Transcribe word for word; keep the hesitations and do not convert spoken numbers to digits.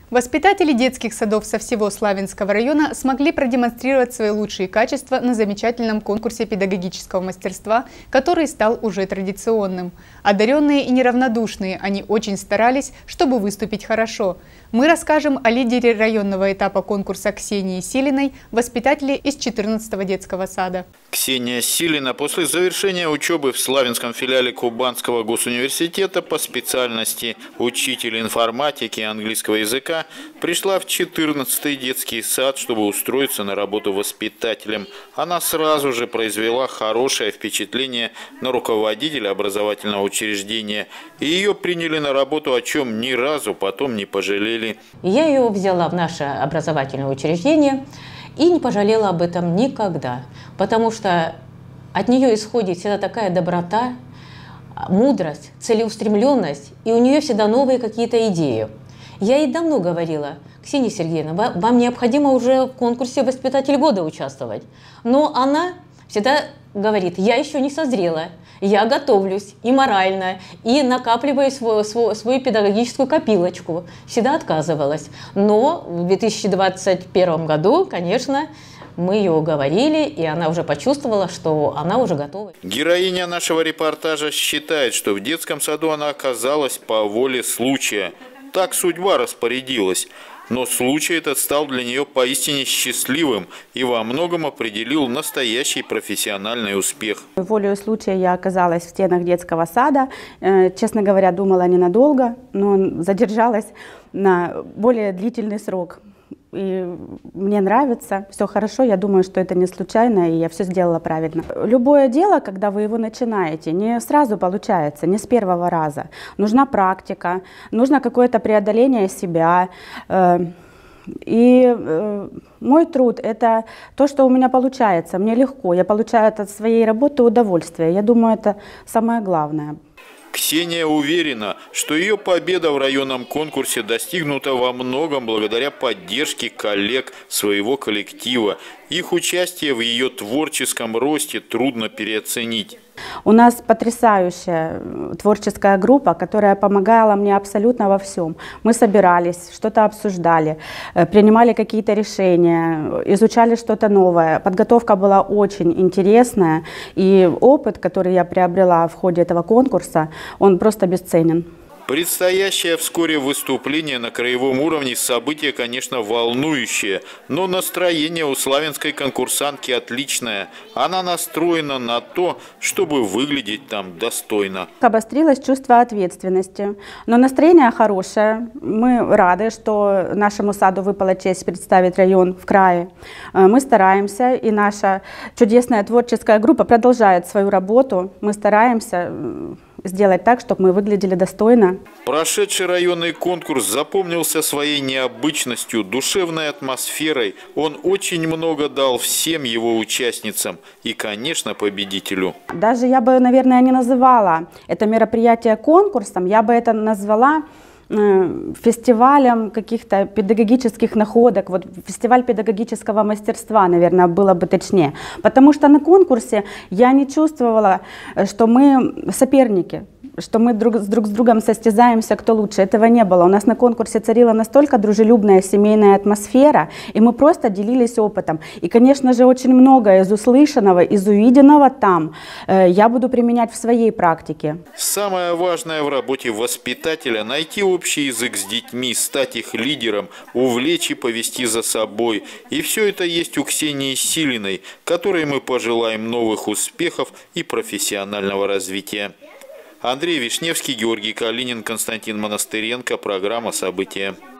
Воспитатели детских садов со всего Славянского района смогли продемонстрировать свои лучшие качества на замечательном конкурсе педагогического мастерства, который стал уже традиционным. Одаренные и неравнодушные, они очень старались, чтобы выступить хорошо. Мы расскажем о лидере районного этапа конкурса Ксении Силиной, воспитателе из четырнадцатого детского сада. Ксения Силина после завершения учебы в Славянском филиале Кубанского госуниверситета по специальности учитель информатики и английского языка пришла в четырнадцатый детский сад, чтобы устроиться на работу воспитателем. Она сразу же произвела хорошее впечатление на руководителя образовательного учреждения. И ее приняли на работу, о чем ни разу потом не пожалели. Я ее взяла в наше образовательное учреждение и не пожалела об этом никогда, потому что от нее исходит всегда такая доброта, мудрость, целеустремленность, и у нее всегда новые какие-то идеи. Я ей давно говорила: Ксения Сергеевна, вам необходимо уже в конкурсе «Воспитатель года» участвовать. Но она всегда говорит: я еще не созрела, я готовлюсь и морально, и накапливаю свою, свою, свою педагогическую копилочку. Всегда отказывалась. Но в две тысячи двадцать первом году, конечно, мы ее уговорили, и она уже почувствовала, что она уже готова. Героиня нашего репортажа считает, что в детском саду она оказалась по воле случая. Так судьба распорядилась. Но случай этот стал для нее поистине счастливым и во многом определил настоящий профессиональный успех. Волею случая я оказалась в стенах детского сада. Честно говоря, думала ненадолго, но задержалась на более длительный срок. И мне нравится, все хорошо, я думаю, что это не случайно, и я все сделала правильно. Любое дело, когда вы его начинаете, не сразу получается, не с первого раза. Нужна практика, нужно какое-то преодоление себя. И мой труд – это то, что у меня получается, мне легко, я получаю от своей работы удовольствие. Я думаю, это самое главное. Ксения уверена, что ее победа в районном конкурсе достигнута во многом благодаря поддержке коллег своего коллектива. Их участие в ее творческом росте трудно переоценить. У нас потрясающая творческая группа, которая помогала мне абсолютно во всем. Мы собирались, что-то обсуждали, принимали какие-то решения, изучали что-то новое. Подготовка была очень интересная, и опыт, который я приобрела в ходе этого конкурса, он просто бесценен. Предстоящее вскоре выступление на краевом уровне событие, конечно, волнующее, но настроение у славянской конкурсантки отличное. Она настроена на то, чтобы выглядеть там достойно. Обострилось чувство ответственности, но настроение хорошее. Мы рады, что нашему саду выпала честь представить район в крае. Мы стараемся, и наша чудесная творческая группа продолжает свою работу. Мы стараемся сделать так, чтобы мы выглядели достойно. Прошедший районный конкурс запомнился своей необычностью, душевной атмосферой. Он очень много дал всем его участницам и, конечно, победителю. Даже я бы, наверное, не называла это мероприятие конкурсом, я бы это назвала фестивалем каких-то педагогических находок, вот фестиваль педагогического мастерства, наверное, было бы точнее. Потому что на конкурсе я не чувствовала, что мы соперники, что мы друг с, друг с другом состязаемся, кто лучше. Этого не было. У нас на конкурсе царила настолько дружелюбная семейная атмосфера, и мы просто делились опытом. И, конечно же, очень многое из услышанного, из увиденного там э, я буду применять в своей практике. Самое важное в работе воспитателя – найти общий язык с детьми, стать их лидером, увлечь и повести за собой. И все это есть у Ксении Силиной, которой мы пожелаем новых успехов и профессионального развития. Андрей Вишневский, Георгий Калинин, Константин Монастыренко. Программа «События».